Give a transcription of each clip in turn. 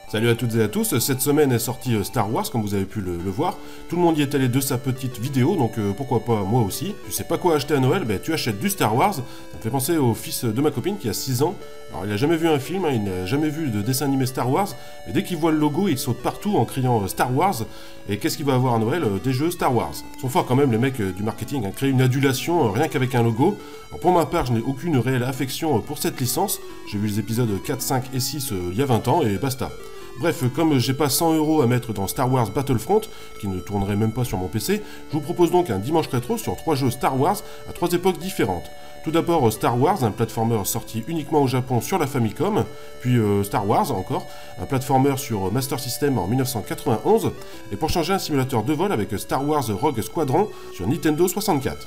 Salut à toutes et à tous, cette semaine est sortie Star Wars, comme vous avez pu le voir. Tout le monde y est allé de sa petite vidéo, donc pourquoi pas moi aussi. Tu sais pas quoi acheter à Noël, tu achètes du Star Wars. Ça me fait penser au fils de ma copine qui a 6 ans. Alors il a jamais vu un film, il n'a jamais vu de dessin animé Star Wars, mais dès qu'il voit le logo, il saute partout en criant Star Wars. Et qu'est-ce qu'il va avoir à Noël? Des jeux Star Wars. Ils sont forts quand même les mecs du marketing, créer une adulation rien qu'avec un logo. Alors, pour ma part, je n'ai aucune réelle affection pour cette licence. J'ai vu les épisodes 4, 5 et 6 il y a 20 ans et basta. Bref, comme j'ai pas 100 € à mettre dans Star Wars Battlefront, qui ne tournerait même pas sur mon PC, je vous propose donc un dimanche rétro sur 3 jeux Star Wars à 3 époques différentes. Tout d'abord Star Wars, un platformer sorti uniquement au Japon sur la Famicom, puis Star Wars encore, un platformer sur Master System en 1991, et pour changer un simulateur de vol avec Star Wars Rogue Squadron sur Nintendo 64.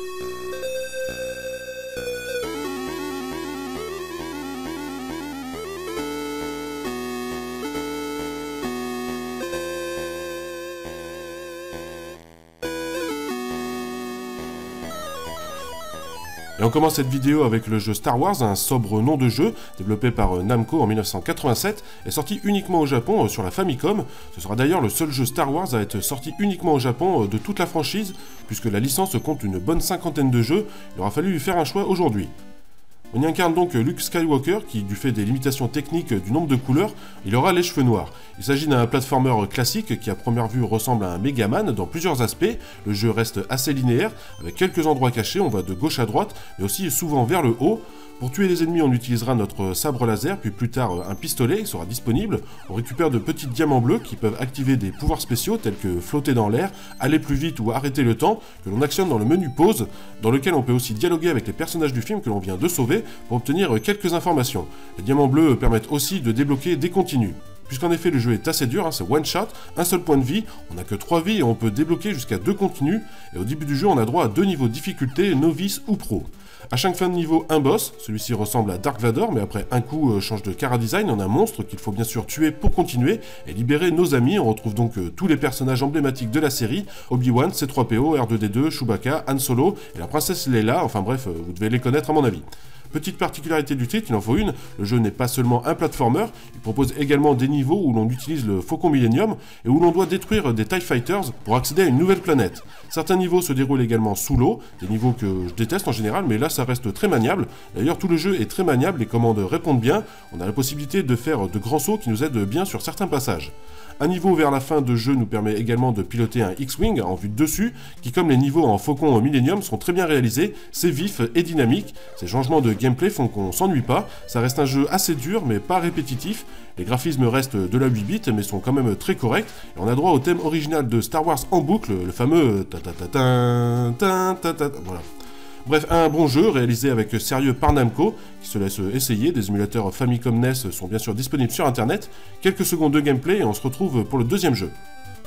Et on commence cette vidéo avec le jeu Star Wars, un sobre nom de jeu, développé par Namco en 1987, et sorti uniquement au Japon sur la Famicom. Ce sera d'ailleurs le seul jeu Star Wars à être sorti uniquement au Japon de toute la franchise, puisque la licence compte une bonne cinquantaine de jeux, il aura fallu lui faire un choix aujourd'hui. On y incarne donc Luke Skywalker qui, du fait des limitations techniques du nombre de couleurs, il aura les cheveux noirs. Il s'agit d'un platformer classique qui à première vue ressemble à un Mega Man dans plusieurs aspects. Le jeu reste assez linéaire, avec quelques endroits cachés, on va de gauche à droite, mais aussi souvent vers le haut. Pour tuer les ennemis, on utilisera notre sabre laser, puis plus tard un pistolet, il sera disponible. On récupère de petits diamants bleus qui peuvent activer des pouvoirs spéciaux tels que flotter dans l'air, aller plus vite ou arrêter le temps, que l'on actionne dans le menu pause, dans lequel on peut aussi dialoguer avec les personnages du film que l'on vient de sauver pour obtenir quelques informations. Les diamants bleus permettent aussi de débloquer des continues. Puisqu'en effet le jeu est assez dur, c'est one shot, un seul point de vie, on n'a que 3 vies et on peut débloquer jusqu'à 2 continues, et au début du jeu on a droit à 2 niveaux de difficulté, novice ou pro. À chaque fin de niveau, un boss, celui-ci ressemble à Dark Vador, mais après un coup change de chara-design en un monstre qu'il faut bien sûr tuer pour continuer et libérer nos amis. On retrouve donc tous les personnages emblématiques de la série, Obi-Wan, C3PO, R2-D2, Chewbacca, Han Solo et la princesse Leia, enfin bref, vous devez les connaître à mon avis. Petite particularité du titre, il en faut une, le jeu n'est pas seulement un platformer, il propose également des niveaux où l'on utilise le Faucon Millennium et où l'on doit détruire des TIE Fighters pour accéder à une nouvelle planète. Certains niveaux se déroulent également sous l'eau, des niveaux que je déteste en général, mais là ça reste très maniable. D'ailleurs tout le jeu est très maniable, les commandes répondent bien, on a la possibilité de faire de grands sauts qui nous aident bien sur certains passages. Un niveau vers la fin de jeu nous permet également de piloter un X-Wing en vue de dessus, qui comme les niveaux en Faucon Millennium sont très bien réalisés, c'est vif et dynamique, ces changements de gameplay font qu'on s'ennuie pas, ça reste un jeu assez dur mais pas répétitif, les graphismes restent de la 8 bits mais sont quand même très corrects, et on a droit au thème original de Star Wars en boucle, le fameux voilà. Bref, un bon jeu réalisé avec sérieux par Namco, qui se laisse essayer, des émulateurs Famicom NES sont bien sûr disponibles sur internet, quelques secondes de gameplay et on se retrouve pour le deuxième jeu.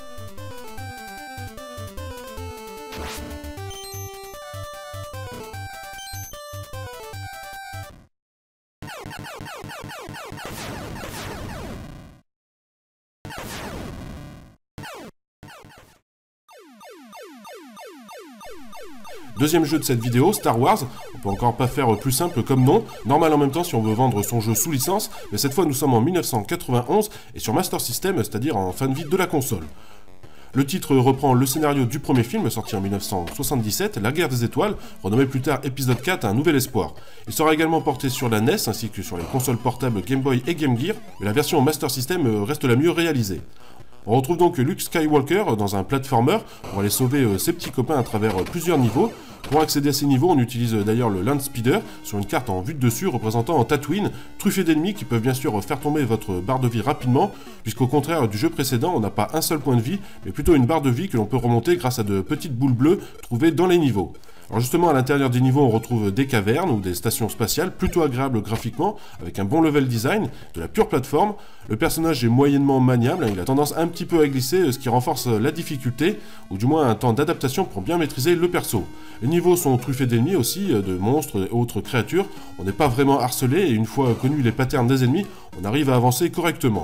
Deuxième jeu de cette vidéo, Star Wars, on peut encore pas faire plus simple comme nom, normal en même temps si on veut vendre son jeu sous licence, mais cette fois nous sommes en 1991 et sur Master System, c'est-à-dire en fin de vie de la console. Le titre reprend le scénario du premier film sorti en 1977, La Guerre des Étoiles, renommé plus tard épisode 4, Un Nouvel Espoir. Il sera également porté sur la NES ainsi que sur les consoles portables Game Boy et Game Gear, mais la version Master System reste la mieux réalisée. On retrouve donc Luke Skywalker dans un platformer pour aller sauver ses petits copains à travers plusieurs niveaux. Pour accéder à ces niveaux, on utilise d'ailleurs le Land Speeder sur une carte en vue de dessus représentant Tatooine, truffé d'ennemis qui peuvent bien sûr faire tomber votre barre de vie rapidement, puisqu'au contraire du jeu précédent, on n'a pas un seul point de vie, mais plutôt une barre de vie que l'on peut remonter grâce à de petites boules bleues trouvées dans les niveaux. Alors justement, à l'intérieur des niveaux, on retrouve des cavernes ou des stations spatiales plutôt agréables graphiquement, avec un bon level design, de la pure plateforme. Le personnage est moyennement maniable, il a tendance un petit peu à glisser, ce qui renforce la difficulté, ou du moins un temps d'adaptation pour bien maîtriser le perso. Les niveaux sont truffés d'ennemis aussi, de monstres et autres créatures. On n'est pas vraiment harcelé, et une fois connus les patterns des ennemis, on arrive à avancer correctement.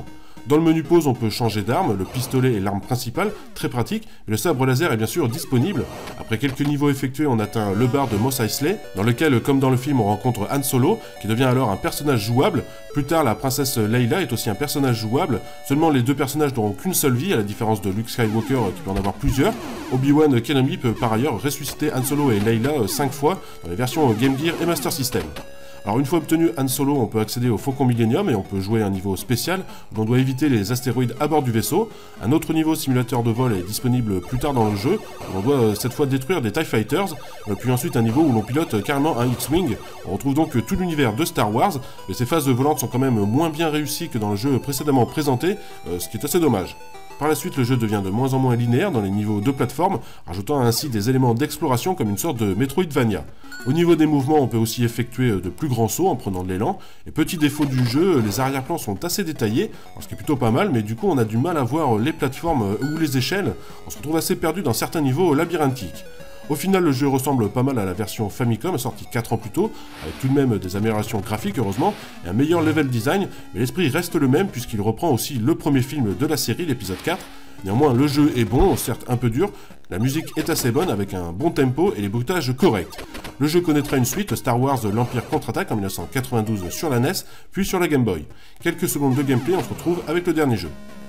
Dans le menu pause, on peut changer d'arme, le pistolet est l'arme principale, très pratique, mais le sabre laser est bien sûr disponible. Après quelques niveaux effectués, on atteint le bar de Mos Eisley, dans lequel, comme dans le film, on rencontre Han Solo, qui devient alors un personnage jouable. Plus tard, la princesse Leia est aussi un personnage jouable, seulement les deux personnages n'auront qu'une seule vie, à la différence de Luke Skywalker qui peut en avoir plusieurs. Obi-Wan Kenobi peut par ailleurs ressusciter Han Solo et Leia 5 fois dans les versions Game Gear et Master System. Alors une fois obtenu Han Solo, on peut accéder au Faucon Millennium et on peut jouer un niveau spécial où on doit éviter les astéroïdes à bord du vaisseau. Un autre niveau simulateur de vol est disponible plus tard dans le jeu, où on doit cette fois détruire des TIE Fighters, puis ensuite un niveau où l'on pilote carrément un X-Wing. On retrouve donc tout l'univers de Star Wars, mais ces phases volantes sont quand même moins bien réussies que dans le jeu précédemment présenté, ce qui est assez dommage. Par la suite, le jeu devient de moins en moins linéaire dans les niveaux de plateforme, rajoutant ainsi des éléments d'exploration comme une sorte de Metroidvania. Au niveau des mouvements, on peut aussi effectuer de plus grands sauts en prenant de l'élan, et petit défaut du jeu, les arrière-plans sont assez détaillés, ce qui est plutôt pas mal, mais du coup on a du mal à voir les plateformes ou les échelles, on se retrouve assez perdu dans certains niveaux labyrinthiques. Au final, le jeu ressemble pas mal à la version Famicom, sortie 4 ans plus tôt, avec tout de même des améliorations graphiques heureusement, et un meilleur level design, mais l'esprit reste le même puisqu'il reprend aussi le premier film de la série, l'épisode 4. Néanmoins, le jeu est bon, certes un peu dur, la musique est assez bonne avec un bon tempo et les bruitages corrects. Le jeu connaîtra une suite, Star Wars l'Empire contre-attaque en 1992 sur la NES, puis sur la Game Boy. Quelques secondes de gameplay, on se retrouve avec le dernier jeu.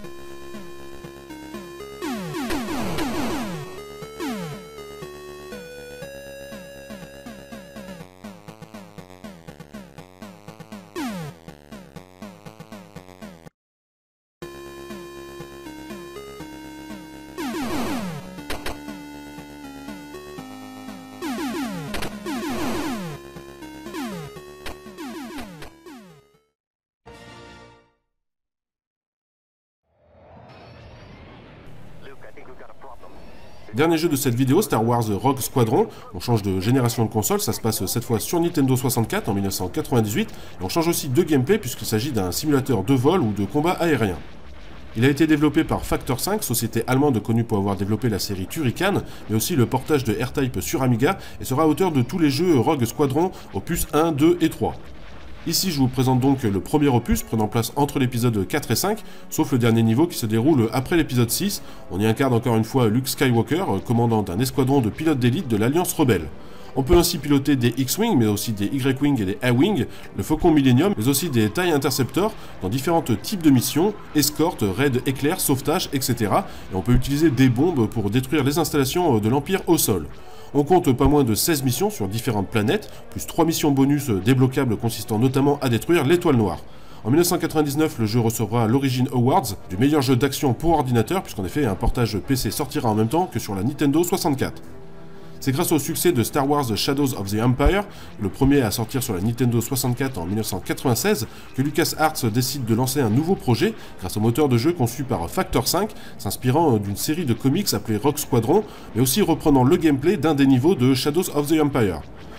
Dernier jeu de cette vidéo, Star Wars Rogue Squadron. On change de génération de console, ça se passe cette fois sur Nintendo 64 en 1998, et on change aussi de gameplay puisqu'il s'agit d'un simulateur de vol ou de combat aérien. Il a été développé par Factor 5, société allemande connue pour avoir développé la série Turrican, mais aussi le portage de R-Type sur Amiga, et sera à hauteur de tous les jeux Rogue Squadron, opus 1, 2 et 3. Ici, je vous présente donc le premier opus, prenant place entre l'épisode 4 et 5, sauf le dernier niveau qui se déroule après l'épisode 6. On y incarne encore une fois Luke Skywalker, commandant d'un escadron de pilotes d'élite de l'Alliance Rebelle. On peut ainsi piloter des X-Wing, mais aussi des Y-Wing et des A-Wing, le Faucon Millennium, mais aussi des TIE Interceptors dans différents types de missions, escorte, raid, éclair, sauvetage, etc. Et on peut utiliser des bombes pour détruire les installations de l'Empire au sol. On compte pas moins de 16 missions sur différentes planètes, plus 3 missions bonus débloquables consistant notamment à détruire l'étoile noire. En 1999, le jeu recevra l'Origin Awards du meilleur jeu d'action pour ordinateur, puisqu'en effet un portage PC sortira en même temps que sur la Nintendo 64. C'est grâce au succès de Star Wars Shadows of the Empire, le premier à sortir sur la Nintendo 64 en 1996, que LucasArts décide de lancer un nouveau projet grâce au moteur de jeu conçu par Factor 5, s'inspirant d'une série de comics appelée Rogue Squadron, mais aussi reprenant le gameplay d'un des niveaux de Shadows of the Empire.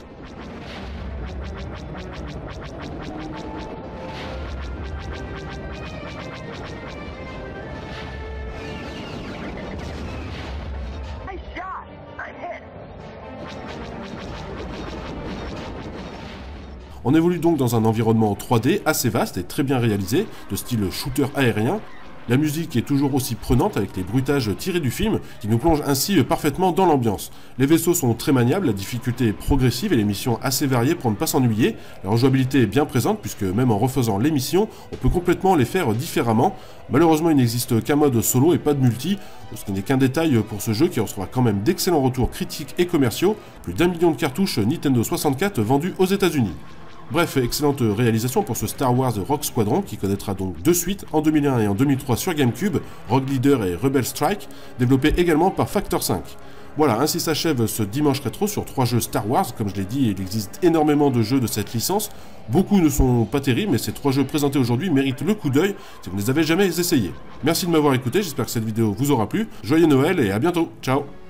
On évolue donc dans un environnement 3D assez vaste et très bien réalisé, de style shooter aérien. La musique est toujours aussi prenante avec les bruitages tirés du film qui nous plongent ainsi parfaitement dans l'ambiance. Les vaisseaux sont très maniables, la difficulté est progressive et les missions assez variées pour ne pas s'ennuyer. La rejouabilité est bien présente puisque même en refaisant les missions, on peut complètement les faire différemment. Malheureusement, il n'existe qu'un mode solo et pas de multi, ce qui n'est qu'un détail pour ce jeu qui recevra quand même d'excellents retours critiques et commerciaux, plus d'1 million de cartouches Nintendo 64 vendues aux États-Unis. Bref, excellente réalisation pour ce Star Wars Rogue Squadron qui connaîtra donc deux suites en 2001 et en 2003 sur GameCube, Rogue Leader et Rebel Strike, développés également par Factor 5. Voilà, ainsi s'achève ce dimanche rétro sur 3 jeux Star Wars. Comme je l'ai dit, il existe énormément de jeux de cette licence. Beaucoup ne sont pas terribles, mais ces 3 jeux présentés aujourd'hui méritent le coup d'œil si vous ne les avez jamais essayés. Merci de m'avoir écouté, j'espère que cette vidéo vous aura plu. Joyeux Noël et à bientôt, ciao!